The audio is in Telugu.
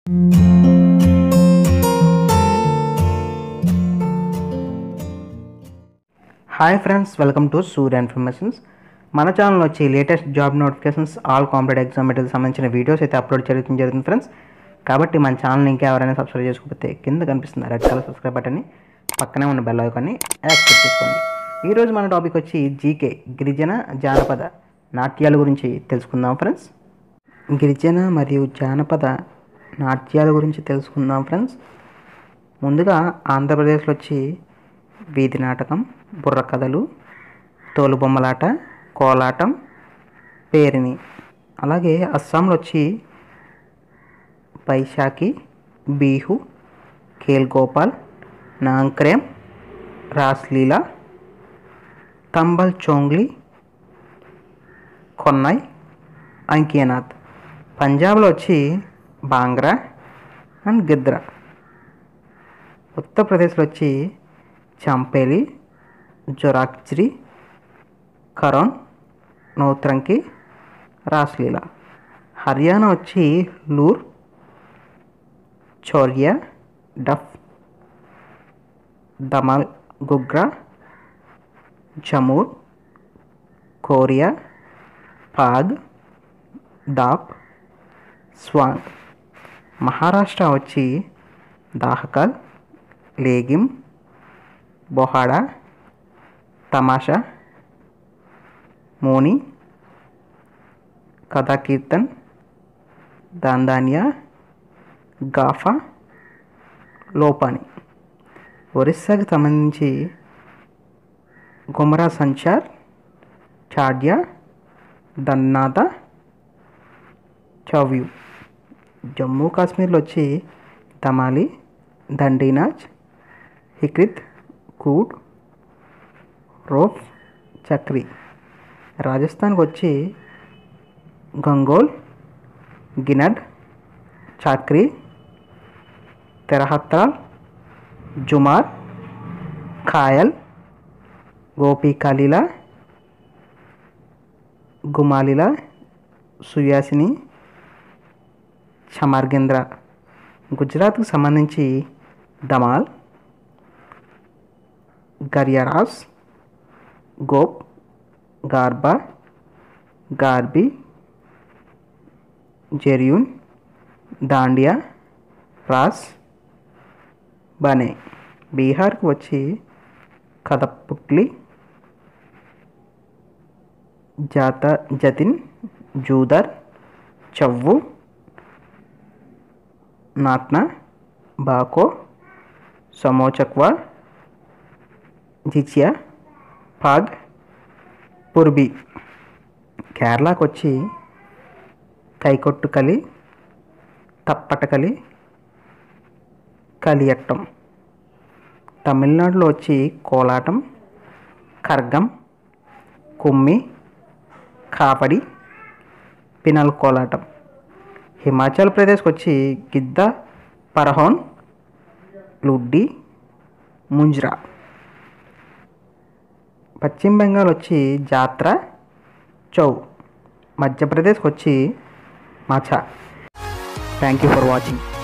Hi friends, welcome to Surya informations. మన ఛానల్ వచ్చి latest job notifications, all competitive exam material సంబంధించిన వీడియోస్ అయితే అప్లోడ్ జరుగుతుంది ఫ్రెండ్స్. కాబట్టి మన ఛానల్ ఇంకా ఎవరైనా సబ్స్క్రైబ్ చేసుకోకపోతే కింద కనిపిస్తుంది రెడ్ కలర్ సబ్స్క్రైబ్ బటన్ని, పక్కనే ఉన్న బెల్ ఐకాన్ని యాక్టివేట్ చేసుకోండి. ఈరోజు మన టాపిక్ వచ్చి జీకే గిరిజన జానపద నాట్యాల గురించి తెలుసుకుందాం ఫ్రెండ్స్. గిరిజన మరియు జానపద నాట్యాల గురించి తెలుసుకుందాం ఫ్రెండ్స్. ముందుగా ఆంధ్రప్రదేశ్లో వచ్చి వీధి నాటకం, బుర్రకథలు, తోలుబొమ్మలాట, కోలాటం, పేరిని. అలాగే అస్సాంలో వచ్చి బైశాఖి, బీహు, ఖేల్ గోపాల్, నాంక్రేమ్, రాస్లీలా, తంబల్ చోంగ్లీ, కొన్నాయ్, అంకియనాథ్. పంజాబ్లో వచ్చి బాంగ్రా అండ్ గిద్రా. ఉత్తరప్రదేశ్లో వచ్చి చంపేలి, జొరాక్జ్రీ, కరోన్, నౌత్రంకి, రాస్లీలా. హర్యానా వచ్చి లూర్, చోరియా, డఫ్, దమల్ గుగ్రా, జమూర్, కోరియా, పాగ్, దాప్, స్వాంగ్. మహారాష్ట్ర వచ్చి దాహకల్, లేగిమ్, బొహాడా, తమాషా, మోని, కథాకీర్తన్, దాందానియా, గాఫా, లోపాని. ఒరిస్సాకి సంబంధించి గుమరా సంచార్, చాడ్యా, దన్నాద, చవ్యూ. జమ్మూ కాశ్మీర్లో వచ్చి తమాలి, దండీనాచ్, హిక్రిత్, కూడ్, రోఫ్, చక్రీ. రాజస్థాన్కి వచ్చి గంగోల్, గినడ్, చాక్రీ, తెరహత్రాల్, జుమార్, ఖాయల్, గోపీ కాలీలా, గుమాలిలా, సుయాసిని, చమర్గేంద్ర. గుజరాత్కు సంబంధించి దమాల్, గర్యారాస్, గోప్, గార్బా, గార్బీ, జెర్యూన్, దాండియా, రాస్, బనే. బీహార్కి వచ్చి కథపుట్లి, జతిన్, జూదర్, చవ్వు, నాట్నా, బాకో, సమోచక్వా, జిచియా, పాగ్, పుర్బి. కేరళకు వచ్చి కైకొట్టుకలి, తప్పటకలి, కలియట్టం. తమిళనాడులో వచ్చి కోలాటం, కర్గం, కుమ్మి, కాపడి, పినల్ కోలాటం. హిమాచల్ ప్రదేశ్కి వచ్చి గిద్దా, పరహోన్, లుడ్డి, ముంజ్రా. పశ్చిమ బెంగాల్ వచ్చి జాత్ర, చౌ. మధ్యప్రదేశ్కి వచ్చి Maach. Thank you for watching.